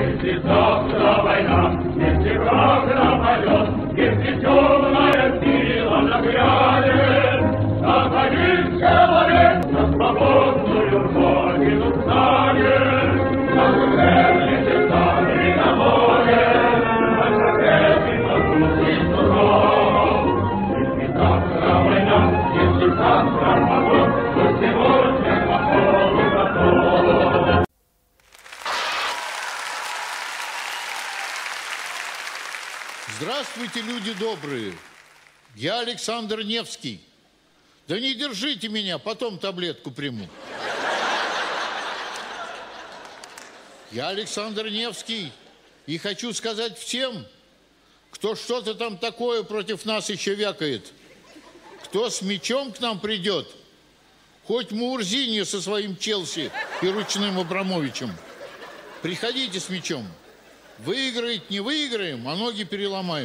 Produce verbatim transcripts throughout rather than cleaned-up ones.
Если завтра война, если враг нападет, если темная сила нагрянет, находить человек на свободную родину станет, на земле небесами на море, на шаге и на суров. Если завтра война, если завтра поход, то сегодня к походу готов. Здравствуйте, люди добрые. Я Александр Невский. Да не держите меня, потом таблетку приму. Я Александр Невский и хочу сказать всем, кто что-то там такое против нас еще вякает, кто с мечом к нам придет, хоть Мурзини со своим Челси и ручным Абрамовичем, приходите с мечом. Выиграет, не выиграем, а ноги переломаем.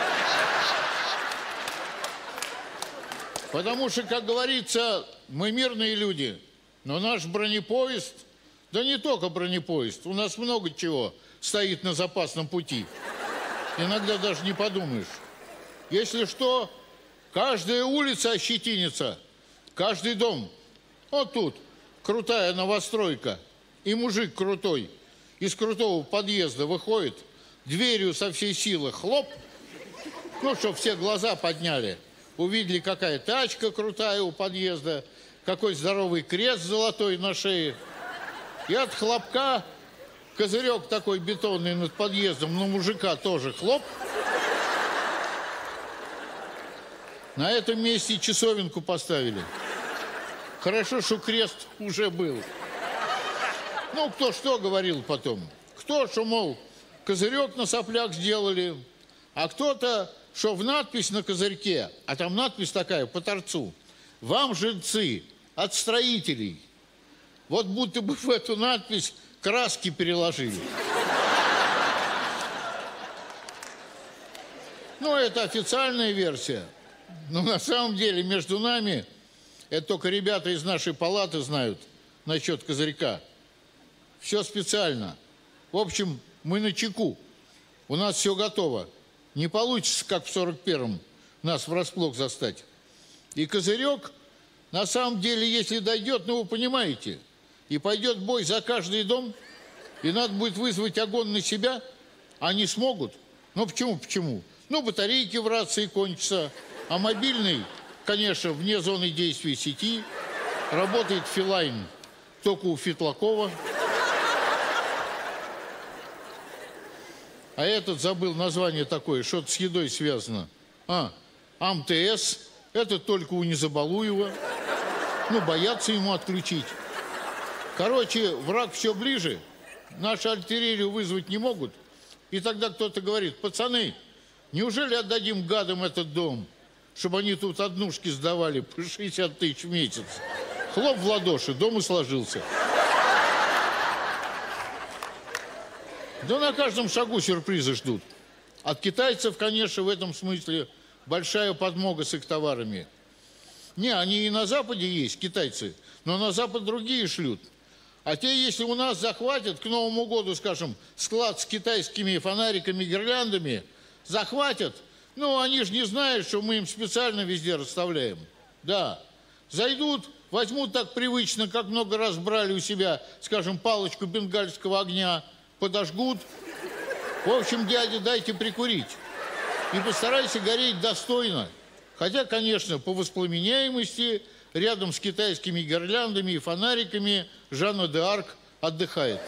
Потому что, как говорится, мы мирные люди, но наш бронепоезд, да не только бронепоезд, у нас много чего стоит на запасном пути. Иногда даже не подумаешь. Если что, каждая улица ощетинится, каждый дом. Вот тут крутая новостройка, и мужик крутой из крутого подъезда выходит, дверью со всей силы хлоп, ну, чтоб все глаза подняли. Увидели, какая тачка крутая у подъезда, какой здоровый крест золотой на шее. И от хлопка козырек такой бетонный над подъездом, но мужика тоже хлоп. На этом месте часовенку поставили. Хорошо, что крест уже был. Ну, кто что говорил потом. Кто, что, мол, козырек на соплях сделали, а кто-то, что в надпись на козырьке, а там надпись такая по торцу: «Вам, жильцы, от строителей». Вот будто бы в эту надпись краски переложили. Ну, это официальная версия. Но на самом деле между нами, это только ребята из нашей палаты знают насчет козырька. Все специально. В общем, мы на чеку. У нас все готово. Не получится, как в сорок первом, нас врасплох застать. И козырек, на самом деле, если дойдет, ну, вы понимаете, и пойдет бой за каждый дом, и надо будет вызвать огонь на себя, они смогут. Ну, почему, почему? Ну, батарейки в рации кончатся, а мобильный, конечно, вне зоны действия сети, работает Филайн только у Фитлакова. А этот забыл название такое, что-то с едой связано. А, АМТС, это только у Незабалуева. Ну, боятся ему отключить. Короче, враг все ближе, нашу артиллерию вызвать не могут. И тогда кто-то говорит: пацаны, неужели отдадим гадам этот дом, чтобы они тут однушки сдавали по шестьдесят тысяч в месяц? Хлоп в ладоши, дом и сложился. Да на каждом шагу сюрпризы ждут. От китайцев, конечно, в этом смысле большая подмога с их товарами. Не, они и на Западе есть, китайцы, но на Запад другие шлют. А те, если у нас захватят к Новому году, скажем, склад с китайскими фонариками, гирляндами, захватят, ну, они же не знают, что мы им специально везде расставляем. Да, зайдут, возьмут так привычно, как много раз брали у себя, скажем, палочку бенгальского огня, подожгут. В общем, дядя, дайте прикурить. И постарайся гореть достойно. Хотя, конечно, по воспламеняемости рядом с китайскими гирляндами и фонариками Жанна д'Арк отдыхает.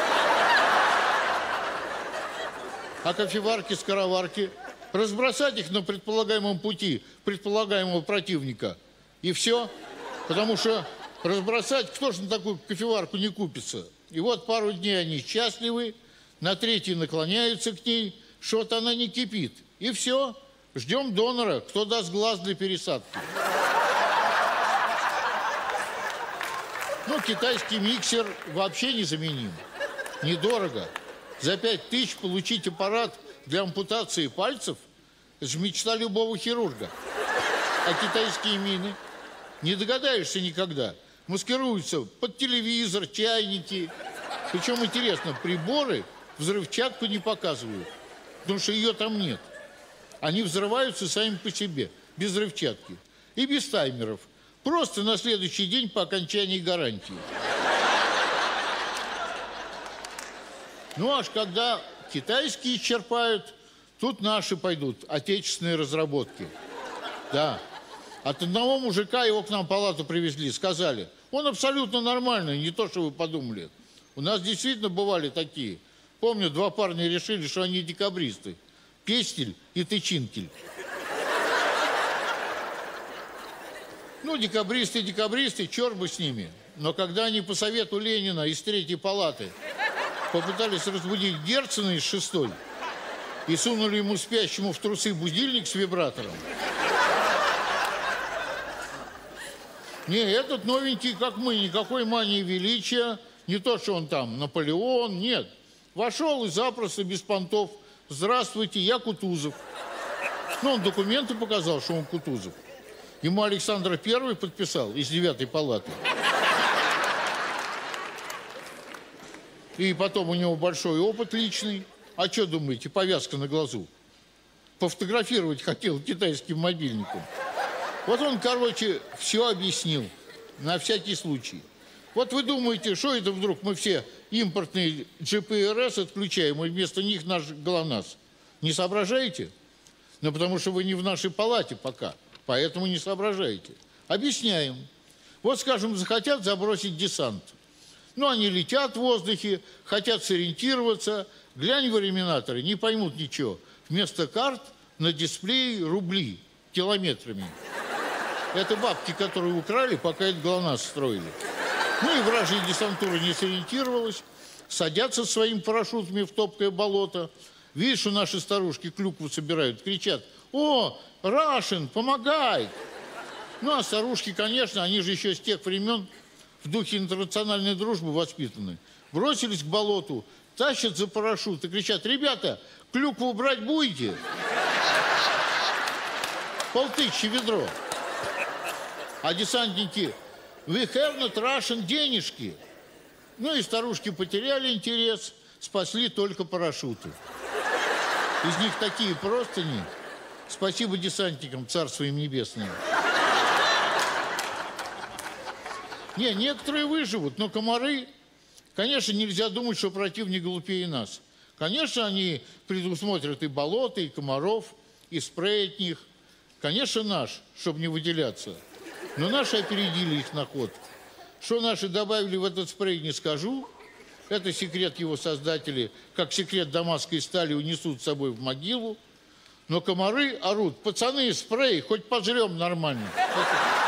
А кофеварки-скороварки? Разбросать их на предполагаемом пути предполагаемого противника. И все. Потому что разбросать, кто же на такую кофеварку не купится? И вот пару дней они счастливы, на третий наклоняются к ней, что-то она не кипит. И все, ждем донора, кто даст глаз для пересадки. Ну, китайский миксер вообще незаменим. Недорого. За пять тысяч получить аппарат для ампутации пальцев – это же мечта любого хирурга. А китайские мины? Не догадаешься никогда. Маскируются под телевизор, чайники. Причем, интересно, приборы взрывчатку не показывают, потому что ее там нет. Они взрываются сами по себе, без взрывчатки и без таймеров. Просто на следующий день по окончании гарантии. Ну, аж когда китайские исчерпают, тут наши пойдут, отечественные разработки. Да. От одного мужика его к нам в палату привезли, сказали, он абсолютно нормальный, не то, что вы подумали. У нас действительно бывали такие. Помню, два парня решили, что они декабристы. Пестель и Тычинкель. Ну, декабристы, декабристы, черт бы с ними. Но когда они по совету Ленина из третьей палаты попытались разбудить Герцена из шестой и сунули ему спящему в трусы будильник с вибратором. Не, этот новенький, как мы, никакой мании величия, не то, что он там Наполеон, нет. Вошел и запросто, без понтов. Здравствуйте, я Кутузов. Ну, он документы показал, что он Кутузов. Ему Александр Первый подписал из девятой палаты. И потом у него большой опыт личный. А что думаете, повязка на глазу? Пофотографировать хотел китайским мобильником. Вот он, короче, все объяснил. На всякий случай. Вот вы думаете, что это вдруг мы все импортные джи пи эр эс отключаем, и вместо них наш ГЛОНАСС? Не соображаете? Ну, потому что вы не в нашей палате пока. Поэтому не соображаете. Объясняем. Вот, скажем, захотят забросить десант. Ну, они летят в воздухе, хотят сориентироваться. Глянь в иллюминаторы, не поймут ничего. Вместо карт на дисплее рубли километрами. Это бабки, которые украли, пока это ГЛОНАСС строили. Ну и вражья десантура не сориентировалась. Садятся своими парашютами в топкое болото. Видишь, что наши старушки клюкву собирают, кричат: «О, Рашин, помогай!» Ну, а старушки, конечно, они же еще с тех времен в духе интернациональной дружбы воспитаны. Бросились к болоту, тащат за парашют и кричат: «Ребята, клюкву брать будете?» Полтысячи ведро. А десантники: «We have not Russian денежки». Ну и старушки потеряли интерес, спасли только парашюты. Из них такие простыни. Спасибо десантникам, царство им небесное. Не, некоторые выживут, но комары, конечно, нельзя думать, что противник глупее нас. Конечно, они предусмотрят и болота, и комаров, и спрей от них. Конечно, наш, чтобы не выделяться. Но наши опередили их на ход. Что наши добавили в этот спрей, не скажу. Это секрет его создателей, как секрет дамасской стали унесут с собой в могилу. Но комары орут: «Пацаны, спрей, хоть пожрем нормально».